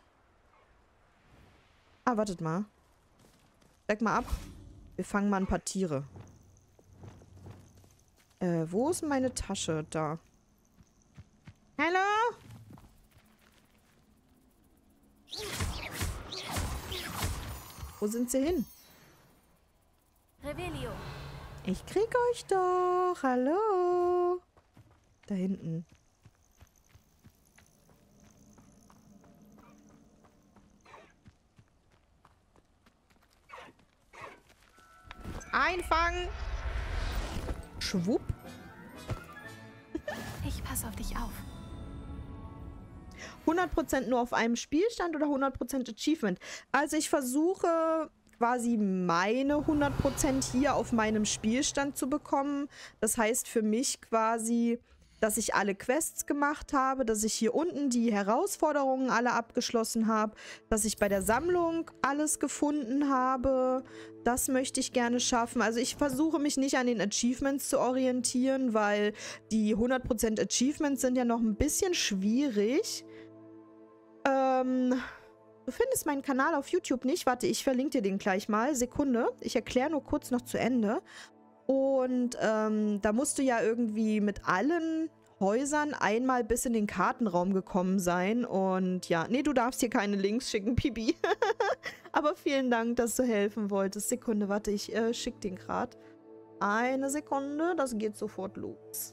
Ah, wartet mal. Steig mal ab. Wir fangen mal ein paar Tiere. Äh, wo ist meine Tasche? Da. Hallo? Wo sind sie hin? Revelio. Ich krieg euch doch. Hallo? Da hinten. Einfangen. Schwupp. Ich passe auf dich auf. hundert Prozent nur auf einem Spielstand oder hundert Prozent Achievement? Also ich versuche quasi meine hundert Prozent hier auf meinem Spielstand zu bekommen. Das heißt für mich quasi, dass ich alle Quests gemacht habe, dass ich hier unten die Herausforderungen alle abgeschlossen habe, dass ich bei der Sammlung alles gefunden habe. Das möchte ich gerne schaffen. Also ich versuche mich nicht an den Achievements zu orientieren, weil die hundert Prozent Achievements sind ja noch ein bisschen schwierig. Ähm, du findest meinen Kanal auf YouTube nicht. Warte, ich verlinke dir den gleich mal. Sekunde. Ich erkläre nur kurz noch zu Ende. Und ähm, da musst du ja irgendwie mit allen Häusern einmal bis in den Kartenraum gekommen sein. Und ja, nee, du darfst hier keine Links schicken, Pibi. Aber vielen Dank, dass du helfen wolltest. Sekunde, warte, ich äh, schick den gerade. Eine Sekunde, das geht sofort los.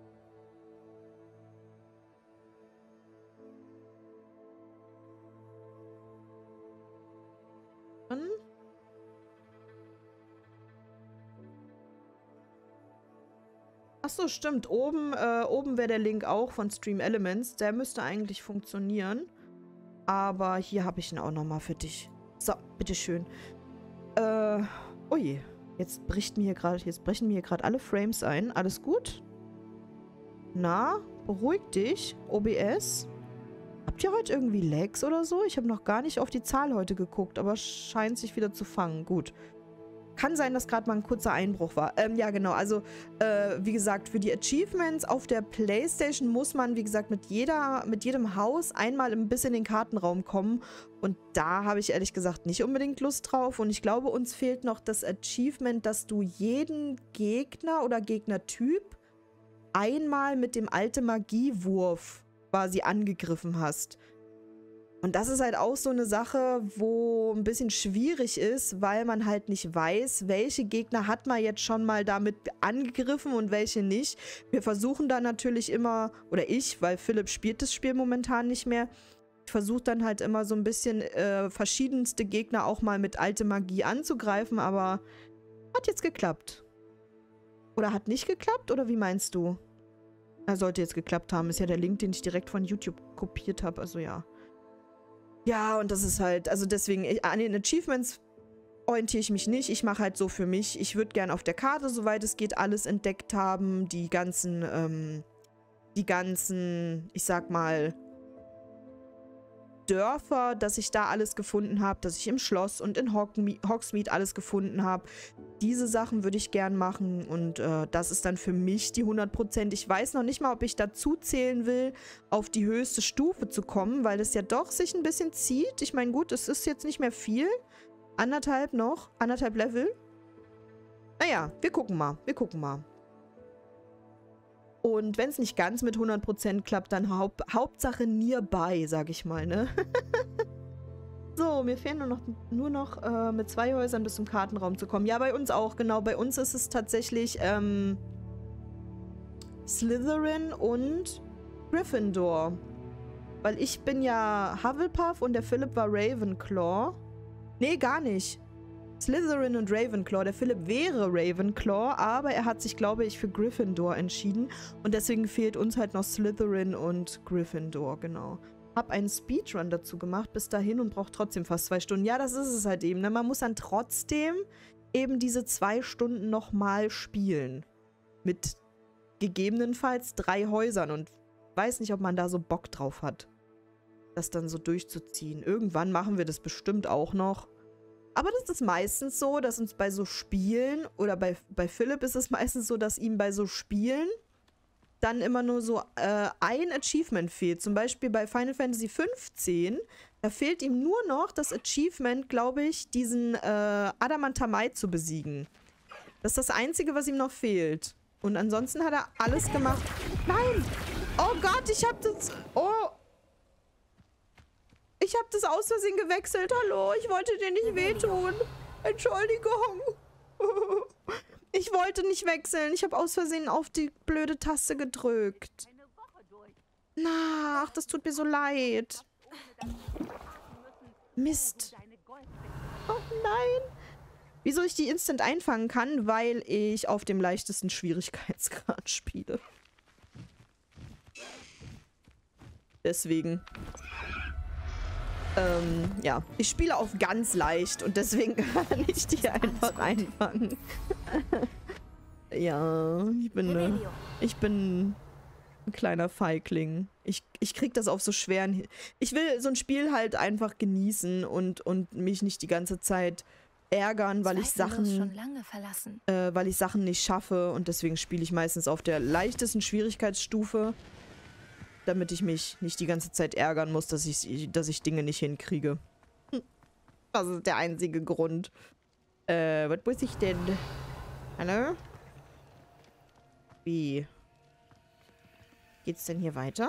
Achso, stimmt. Oben, äh, oben wäre der Link auch von Stream Elements. Der müsste eigentlich funktionieren. Aber hier habe ich ihn auch nochmal für dich. So, bitteschön. Äh, oh je. Jetzt bricht mir hier gerade, jetzt brechen mir hier gerade alle Frames ein. Alles gut? Na, beruhig dich. O B S. Habt ihr heute irgendwie Lags oder so? Ich habe noch gar nicht auf die Zahl heute geguckt, aber scheint sich wieder zu fangen. Gut. Kann sein, dass gerade mal ein kurzer Einbruch war. Ähm, ja, genau. Also, äh, wie gesagt, für die Achievements auf der PlayStation muss man, wie gesagt, mit jeder, mit jedem Haus einmal ein bisschen in den Kartenraum kommen. Und da habe ich ehrlich gesagt nicht unbedingt Lust drauf. Und ich glaube, uns fehlt noch das Achievement, dass du jeden Gegner oder Gegnertyp einmal mit dem alte Magiewurf quasi angegriffen hast. Und das ist halt auch so eine Sache, wo ein bisschen schwierig ist, weil man halt nicht weiß, welche Gegner hat man jetzt schon mal damit angegriffen und welche nicht. Wir versuchen dann natürlich immer, oder ich, weil Philipp spielt das Spiel momentan nicht mehr, ich versuche dann halt immer so ein bisschen äh, verschiedenste Gegner auch mal mit alte Magie anzugreifen, aber hat jetzt geklappt. Oder hat nicht geklappt, oder wie meinst du? Er sollte jetzt geklappt haben, ist ja der Link, den ich direkt von YouTube kopiert habe, also ja. Ja, und das ist halt, also deswegen, ich, an den Achievements orientiere ich mich nicht. Ich mache halt so für mich. Ich würde gerne auf der Karte, soweit es geht, alles entdeckt haben. Die ganzen, ähm, die ganzen, ich sag mal, Dörfer, dass ich da alles gefunden habe, dass ich im Schloss und in Hogsmeade alles gefunden habe. Diese Sachen würde ich gern machen und äh, das ist dann für mich die hundert Prozent. Ich weiß noch nicht mal, ob ich dazu zählen will, auf die höchste Stufe zu kommen, weil es ja doch sich ein bisschen zieht. Ich meine, gut, es ist jetzt nicht mehr viel. Anderthalb noch, anderthalb Level. Naja, wir gucken mal, wir gucken mal. Und wenn es nicht ganz mit hundert Prozent klappt, dann Haupt Hauptsache nearby, sag ich mal, ne? So, mir fehlen nur noch, nur noch äh, mit zwei Häusern bis zum Kartenraum zu kommen. Ja, bei uns auch, genau. Bei uns ist es tatsächlich ähm, Slytherin und Gryffindor. Weil ich bin ja Hufflepuff und der Philipp war Ravenclaw. Nee, gar nicht. Slytherin und Ravenclaw. Der Philipp wäre Ravenclaw, aber er hat sich, glaube ich, für Gryffindor entschieden. Und deswegen fehlt uns halt noch Slytherin und Gryffindor, genau. Hab einen Speedrun dazu gemacht bis dahin und braucht trotzdem fast zwei Stunden. Ja, das ist es halt eben. Ne? Man muss dann trotzdem eben diese zwei Stunden nochmal spielen. Mit gegebenenfalls drei Häusern. Und weiß nicht, ob man da so Bock drauf hat, das dann so durchzuziehen. Irgendwann machen wir das bestimmt auch noch. Aber das ist meistens so, dass uns bei so Spielen, oder bei, bei Philipp ist es meistens so, dass ihm bei so Spielen dann immer nur so äh, ein Achievement fehlt. Zum Beispiel bei Final Fantasy fünfzehn, da fehlt ihm nur noch das Achievement, glaube ich, diesen äh, Adamantamai zu besiegen. Das ist das Einzige, was ihm noch fehlt. Und ansonsten hat er alles gemacht. Nein! Oh Gott, ich hab das... Oh! Ich hab das aus Versehen gewechselt. Hallo, ich wollte dir nicht wehtun. Entschuldigung. Ich wollte nicht wechseln. Ich habe aus Versehen auf die blöde Taste gedrückt. Na, ach, das tut mir so leid. Mist. Oh nein. Wieso ich die instant einfangen kann? Weil ich auf dem leichtesten Schwierigkeitsgrad spiele. Deswegen. Ähm, ja. Ich spiele auf ganz leicht und deswegen kann ich die einfach einfangen. Ja, ich bin, äh, ich bin ein kleiner Feigling. Ich, ich krieg das auf so schweren... Ich will so ein Spiel halt einfach genießen und, und mich nicht die ganze Zeit ärgern, weil ich Sachen... schon lange verlassen. Äh, weil ich Sachen nicht schaffe und deswegen spiele ich meistens auf der leichtesten Schwierigkeitsstufe, damit ich mich nicht die ganze Zeit ärgern muss, dass ich, dass ich Dinge nicht hinkriege. Hm. Das ist der einzige Grund. Äh, was muss ich denn? Hallo? Wie? Geht's denn hier weiter?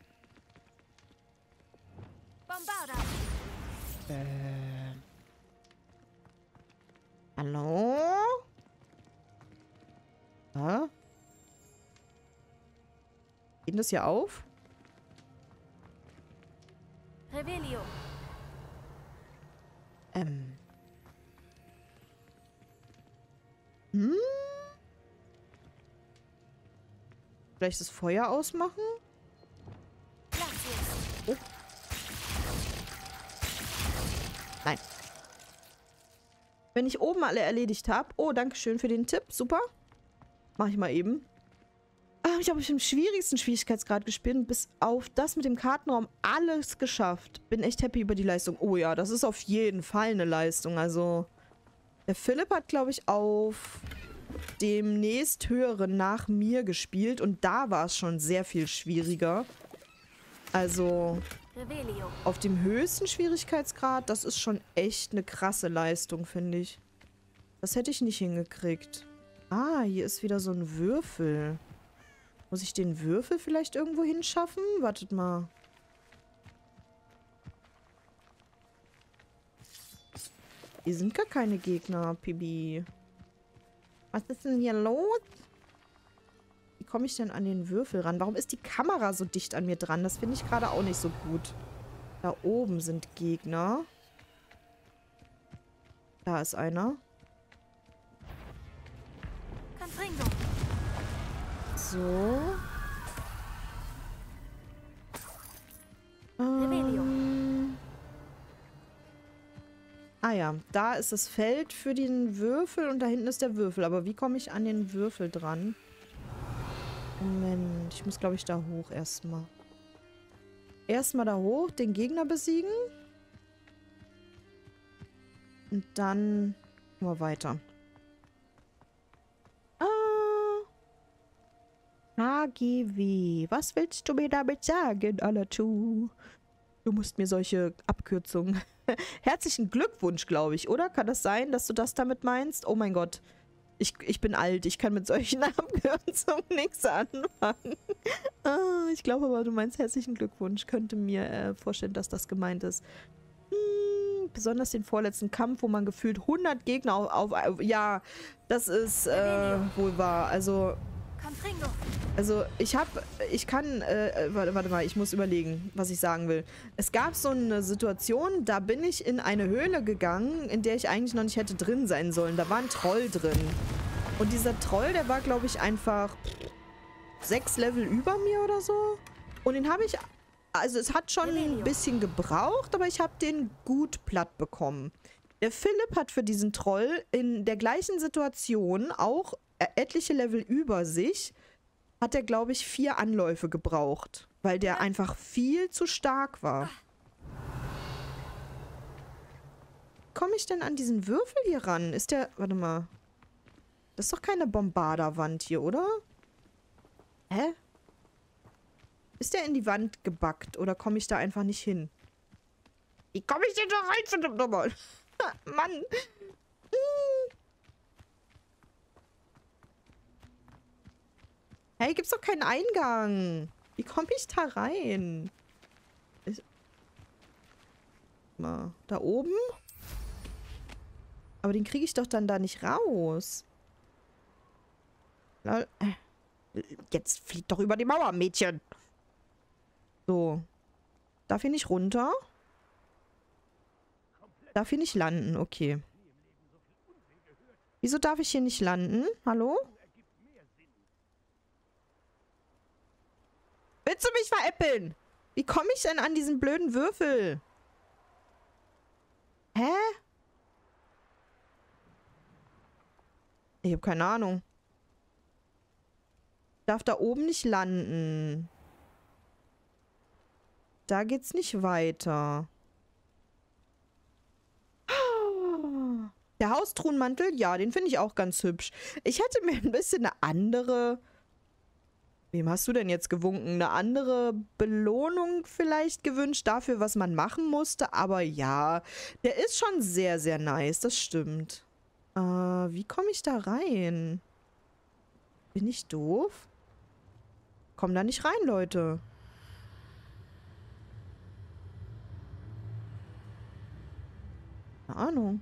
Bombarda. Äh. Hallo? Ja? Geht das hier auf? Revelio. Ähm. Hm? Vielleicht das Feuer ausmachen? Oh. Nein. Wenn ich oben alle erledigt habe. Oh, danke schön für den Tipp. Super. Mach ich mal eben. Ah, ich habe im schwierigsten Schwierigkeitsgrad gespielt und bis auf das mit dem Kartenraum alles geschafft. Bin echt happy über die Leistung. Oh ja, das ist auf jeden Fall eine Leistung. Also, der Philipp hat, glaube ich, auf dem nächsthöheren nach mir gespielt und da war es schon sehr viel schwieriger. Also, Revelio. Auf dem höchsten Schwierigkeitsgrad, das ist schon echt eine krasse Leistung, finde ich. Das hätte ich nicht hingekriegt. Ah, hier ist wieder so ein Würfel. Muss ich den Würfel vielleicht irgendwo hinschaffen? Wartet mal. Hier sind gar keine Gegner, Pibi. Was ist denn hier los? Wie komme ich denn an den Würfel ran? Warum ist die Kamera so dicht an mir dran? Das finde ich gerade auch nicht so gut. Da oben sind Gegner. Da ist einer. Confringo. So. Ähm. Ah ja, da ist das Feld für den Würfel und da hinten ist der Würfel. Aber wie komme ich an den Würfel dran? Moment, ich muss, glaube ich, da hoch erstmal. Erstmal da hoch, den Gegner besiegen. Und dann gucken wir weiter. A G W. Was willst du mir damit sagen, Alatu? Du musst mir solche Abkürzungen... Herzlichen Glückwunsch, glaube ich, oder? Kann das sein, dass du das damit meinst? Oh mein Gott. Ich, ich bin alt. Ich kann mit solchen Abkürzungen nichts anfangen. Ah, ich glaube aber, du meinst herzlichen Glückwunsch. Könnte mir äh, vorstellen, dass das gemeint ist. Hm, besonders den vorletzten Kampf, wo man gefühlt hundert Gegner auf... auf, auf ja, das ist äh, wohl wahr. Also... Confringo. Also, ich hab... Ich kann... Äh, warte, warte mal, ich muss überlegen, was ich sagen will. Es gab so eine Situation, da bin ich in eine Höhle gegangen, in der ich eigentlich noch nicht hätte drin sein sollen. Da war ein Troll drin. Und dieser Troll, der war, glaube ich, einfach sechs Level über mir oder so. Und den habe ich... Also, es hat schon ein bisschen gebraucht, aber ich habe den gut platt bekommen. Der Philipp hat für diesen Troll in der gleichen Situation auch etliche Level über sich, hat er, glaube ich, vier Anläufe gebraucht, weil der einfach viel zu stark war. Komme ich denn an diesen Würfel hier ran? Ist der... Warte mal. Das ist doch keine Bombarderwand hier, oder? Hä? Ist der in die Wand gebackt oder komme ich da einfach nicht hin? Wie komme ich denn da rein, verdammt nochmal? Mann! Hm. Hey, gibt's doch keinen Eingang. Wie komme ich da rein? Ist mal, da oben? Aber den kriege ich doch dann da nicht raus. Jetzt fliegt doch über die Mauer, Mädchen. So. Darf hier nicht runter? Darf hier nicht landen? Okay. Wieso darf ich hier nicht landen? Hallo? Willst du mich veräppeln? Wie komme ich denn an diesen blöden Würfel? Hä? Ich habe keine Ahnung. Ich darf da oben nicht landen. Da geht's nicht weiter. Der Haustruhenmantel, ja, den finde ich auch ganz hübsch. Ich hätte mir ein bisschen eine andere... Wem hast du denn jetzt gewunken? Eine andere Belohnung vielleicht gewünscht dafür, was man machen musste. Aber ja, der ist schon sehr, sehr nice. Das stimmt. Äh, wie komme ich da rein? Bin ich doof? Komm da nicht rein, Leute. Keine Ahnung.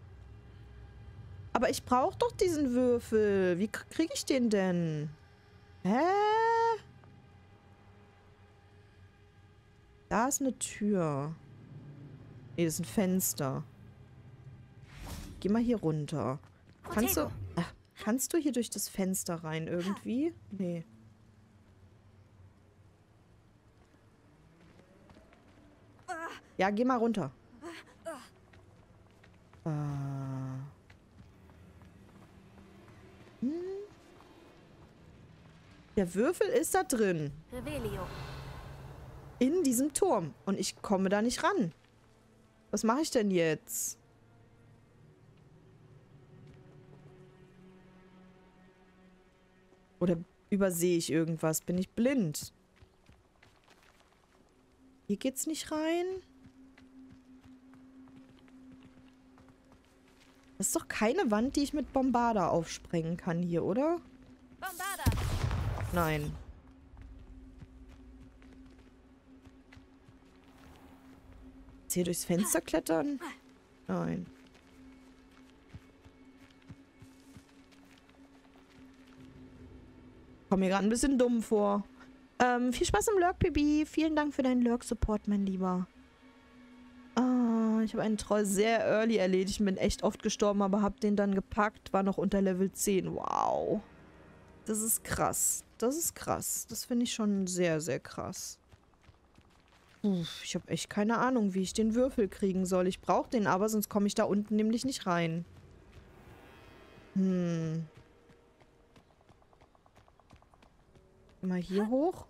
Aber ich brauche doch diesen Würfel. Wie kriege ich den denn? Hä? Da ist eine Tür. Nee, das ist ein Fenster. Geh mal hier runter. Kannst du... Ach, kannst du hier durch das Fenster rein irgendwie? Nee. Ja, geh mal runter. Äh... Hm. Der Würfel ist da drin. Revelio. In diesem Turm. Und ich komme da nicht ran. Was mache ich denn jetzt? Oder übersehe ich irgendwas? Bin ich blind? Hier geht's nicht rein. Das ist doch keine Wand, die ich mit Bombarder aufsprengen kann hier, oder? Bombarda. Nein. Jetzt hier durchs Fenster klettern? Nein. Komm mir gerade ein bisschen dumm vor. Ähm, viel Spaß im Lurk, Pibi. Vielen Dank für deinen Lurk-Support, mein Lieber. Ah, ich habe einen Troll sehr early erledigt. Bin echt oft gestorben, aber habe den dann gepackt. War noch unter Level zehn. Wow. Das ist krass. Das ist krass. Das finde ich schon sehr, sehr krass. Uff, ich habe echt keine Ahnung, wie ich den Würfel kriegen soll. Ich brauche den aber, sonst komme ich da unten nämlich nicht rein. Hm. Mal hier hoch.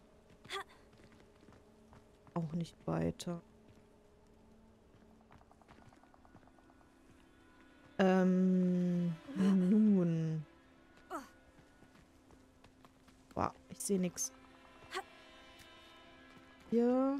Auch nicht weiter. Ähm, nun. Boah, ich sehe nichts. Hier.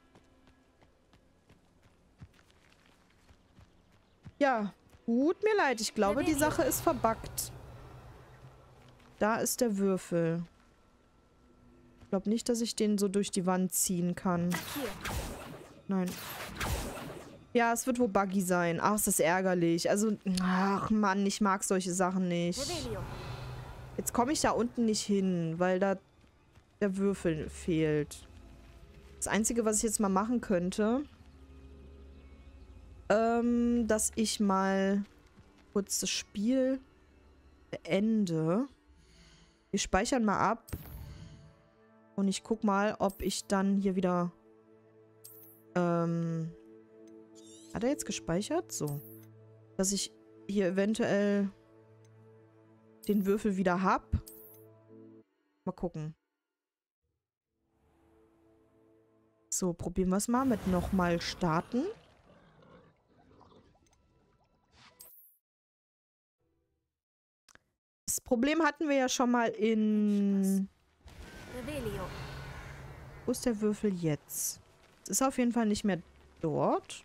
Ja, tut mir leid. Ich glaube, die Sache ist verbuggt. Da ist der Würfel. Ich glaube nicht, dass ich den so durch die Wand ziehen kann. Nein. Ja, es wird wohl buggy sein. Ach, ist das ärgerlich. Also, ach Mann, ich mag solche Sachen nicht. Revelio. Jetzt komme ich da unten nicht hin, weil da der Würfel fehlt. Das Einzige, was ich jetzt mal machen könnte, ähm, dass ich mal kurz das Spiel beende. Wir speichern mal ab. Und ich guck mal, ob ich dann hier wieder... Ähm... Hat er jetzt gespeichert? So. Dass ich hier eventuell den Würfel wieder hab. Mal gucken. So, probieren wir es mal mit nochmal starten. Das Problem hatten wir ja schon mal in... Revelio. Wo ist der Würfel jetzt? Es ist auf jeden Fall nicht mehr dort.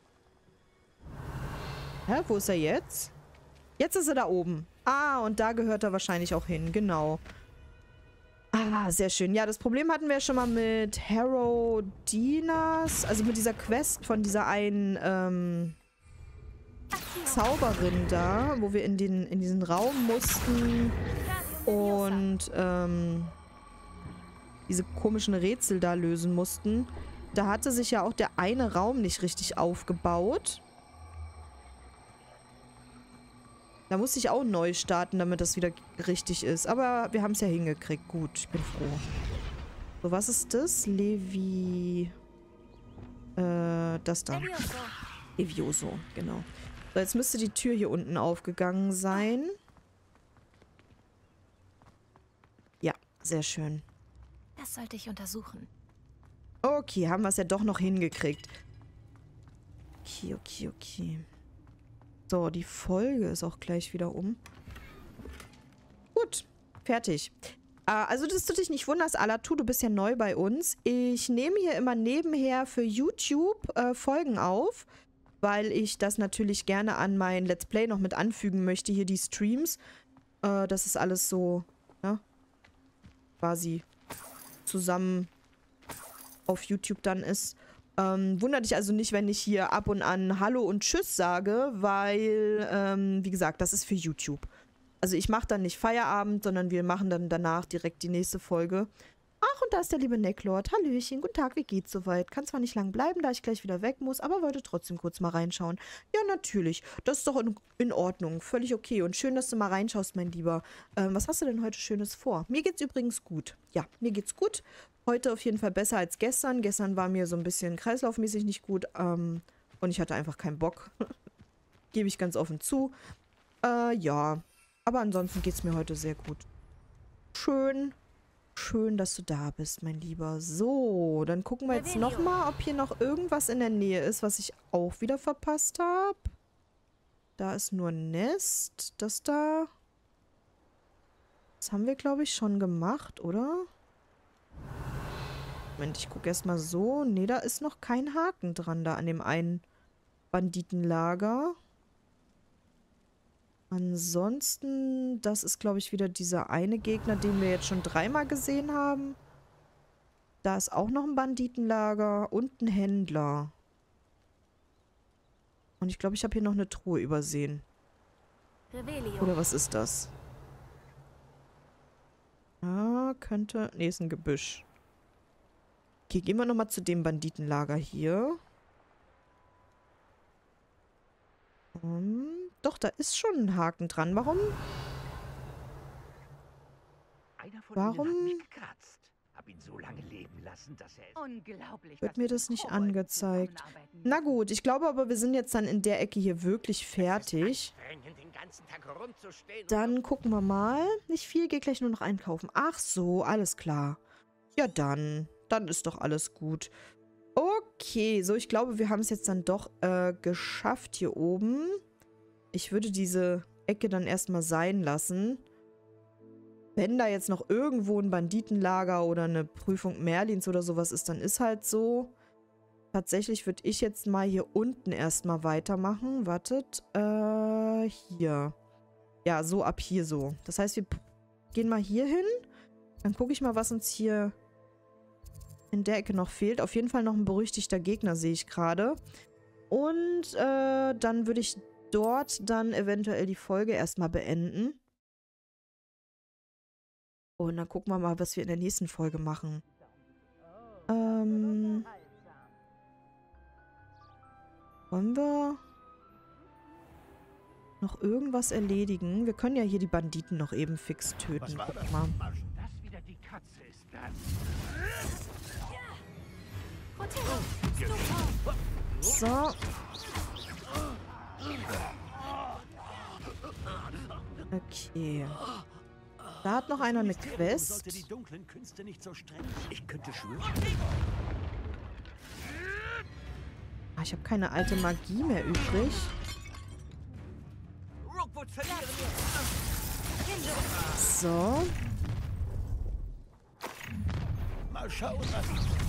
Hä? Wo ist er jetzt? Jetzt ist er da oben. Ah, und da gehört er wahrscheinlich auch hin. Genau. Ah, sehr schön. Ja, das Problem hatten wir ja schon mal mit Harrow Dinas. Also mit dieser Quest von dieser einen ähm, Zauberin da, wo wir in, den, in diesen Raum mussten und ähm, diese komischen Rätsel da lösen mussten. Da hatte sich ja auch der eine Raum nicht richtig aufgebaut. Da musste ich auch neu starten, damit das wieder richtig ist. Aber wir haben es ja hingekriegt. Gut, ich bin froh. So, was ist das? Levi... Äh, das da. Levioso. Levioso, genau. So, jetzt müsste die Tür hier unten aufgegangen sein. Ja, sehr schön. Das sollte ich untersuchen. Okay, haben wir es ja doch noch hingekriegt. Okay, okay, okay. So, die Folge ist auch gleich wieder um. Gut, fertig. Äh, also, dass du dich nicht wunderst, Alatu, du bist ja neu bei uns. Ich nehme hier immer nebenher für YouTube äh, Folgen auf, weil ich das natürlich gerne an mein Let's Play noch mit anfügen möchte, hier die Streams. Äh, das ist alles so, ne, quasi zusammen auf YouTube dann ist. Ähm, wundert dich also nicht, wenn ich hier ab und an Hallo und Tschüss sage, weil, ähm, wie gesagt, das ist für YouTube. Also ich mache dann nicht Feierabend, sondern wir machen dann danach direkt die nächste Folge. Ach, und da ist der liebe Necklord. Hallöchen, guten Tag, wie geht's soweit? Kann zwar nicht lang bleiben, da ich gleich wieder weg muss, aber wollte trotzdem kurz mal reinschauen. Ja, natürlich. Das ist doch in, in Ordnung. Völlig okay. Und schön, dass du mal reinschaust, mein Lieber. Ähm, was hast du denn heute Schönes vor? Mir geht's übrigens gut. Ja, mir geht's gut. Heute auf jeden Fall besser als gestern. Gestern war mir so ein bisschen kreislaufmäßig nicht gut. Ähm, und ich hatte einfach keinen Bock. Gebe ich ganz offen zu. Äh, ja. Aber ansonsten geht's mir heute sehr gut. Schön. Schön, dass du da bist, mein Lieber. So, dann gucken wir jetzt nochmal, ob hier noch irgendwas in der Nähe ist, was ich auch wieder verpasst habe. Da ist nur ein Nest. Das da. Das haben wir, glaube ich, schon gemacht, oder? Moment, ich gucke erstmal so. Nee, da ist noch kein Haken dran, da an dem einen Banditenlager. Ansonsten, das ist, glaube ich, wieder dieser eine Gegner, den wir jetzt schon dreimal gesehen haben. Da ist auch noch ein Banditenlager und ein Händler. Und ich glaube, ich habe hier noch eine Truhe übersehen. Revelio. Oder was ist das? Ah, könnte... Nee, ist ein Gebüsch. Okay, gehen wir nochmal zu dem Banditenlager hier. Um, doch, da ist schon ein Haken dran. Warum? Einer von Warum ihnen hat mich gekratzt. Hab ihn so lange leben lassen, dass er es... Unglaublich. wird dass mir wir das nicht mit Kobolden angezeigt? zusammenarbeiten Na müssen. gut, ich glaube aber, wir sind jetzt dann in der Ecke hier wirklich fertig. Anstrengend, den ganzen Tag rumzustehen. Dann gucken wir mal. Nicht viel, geht gleich nur noch einkaufen. Ach so, alles klar. Ja dann, dann ist doch alles gut. Okay, so ich glaube, wir haben es jetzt dann doch äh, geschafft hier oben. Ich würde diese Ecke dann erstmal sein lassen. Wenn da jetzt noch irgendwo ein Banditenlager oder eine Prüfung Merlins oder sowas ist, dann ist halt so. Tatsächlich würde ich jetzt mal hier unten erstmal weitermachen. Wartet. Äh, hier. Ja, so ab hier so. Das heißt, wir gehen mal hier hin. Dann gucke ich mal, was uns hier in der Ecke noch fehlt. Auf jeden Fall noch ein berüchtigter Gegner, sehe ich gerade. Und äh, dann würde ich dort dann eventuell die Folge erstmal beenden. Und dann gucken wir mal, was wir in der nächsten Folge machen. Ähm... Wollen wir noch irgendwas erledigen? Wir können ja hier die Banditen noch eben fix töten. Was war Guck das? mal. Das wieder die Katze ist das. So. Okay. Da hat noch einer eine Quest. Sollte die dunklen Künste nicht so streng. Ich könnte schwören. Ah, ich habe keine alte Magie mehr übrig. So. Mal schauen, was...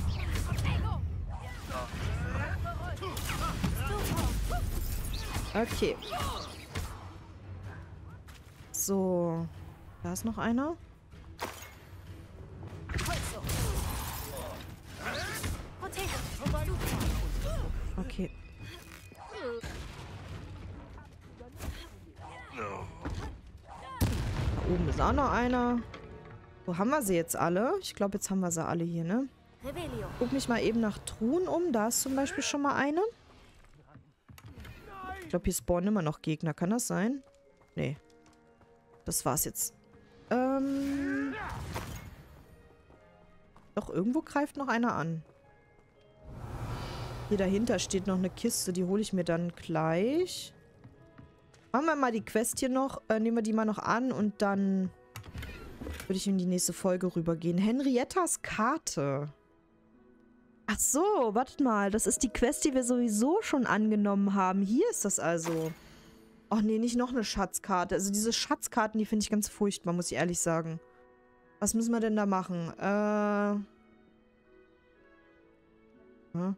Okay. So. Da ist noch einer. Okay. Da oben ist auch noch einer. Wo haben wir sie jetzt alle? Ich glaube, jetzt haben wir sie alle hier, ne? Revelio. Guck mich mal eben nach Truhen um. Da ist zum Beispiel schon mal eine. Ich glaube, hier spawnen immer noch Gegner. Kann das sein? Nee. Das war's jetzt. Ähm... Doch, irgendwo greift noch einer an. Hier dahinter steht noch eine Kiste. Die hole ich mir dann gleich. Machen wir mal die Quest hier noch. Äh, nehmen wir die mal noch an und dann würde ich in die nächste Folge rübergehen. Henriettas Karte. Ach so, wartet mal. Das ist die Quest, die wir sowieso schon angenommen haben. Hier ist das also. Ach nee, nicht noch eine Schatzkarte. Also diese Schatzkarten, die finde ich ganz furchtbar, muss ich ehrlich sagen. Was müssen wir denn da machen? Äh... Hm?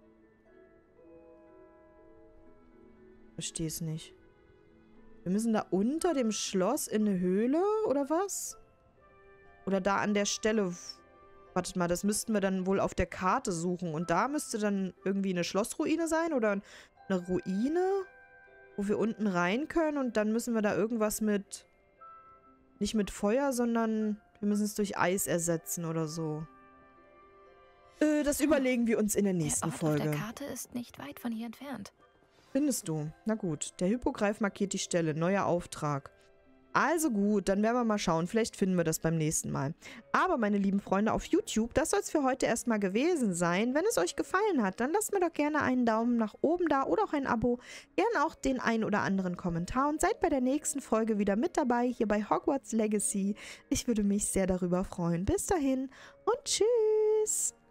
Verstehe es nicht. Wir müssen da unter dem Schloss in eine Höhle, oder was? Oder da an der Stelle... Wartet mal, das müssten wir dann wohl auf der Karte suchen. Und da müsste dann irgendwie eine Schlossruine sein oder eine Ruine, wo wir unten rein können. Und dann müssen wir da irgendwas mit... Nicht mit Feuer, sondern wir müssen es durch Eis ersetzen oder so. Äh, das überlegen wir uns in der nächsten Der Ort Folge. auf der Karte ist nicht weit von hier entfernt. Findest du? Na gut. Der Hippogreif markiert die Stelle. Neuer Auftrag. Also gut, dann werden wir mal schauen. Vielleicht finden wir das beim nächsten Mal. Aber meine lieben Freunde auf YouTube, das soll es für heute erstmal gewesen sein. Wenn es euch gefallen hat, dann lasst mir doch gerne einen Daumen nach oben da oder auch ein Abo. Gerne auch den ein oder anderen Kommentar und seid bei der nächsten Folge wieder mit dabei, hier bei Hogwarts Legacy. Ich würde mich sehr darüber freuen. Bis dahin und tschüss!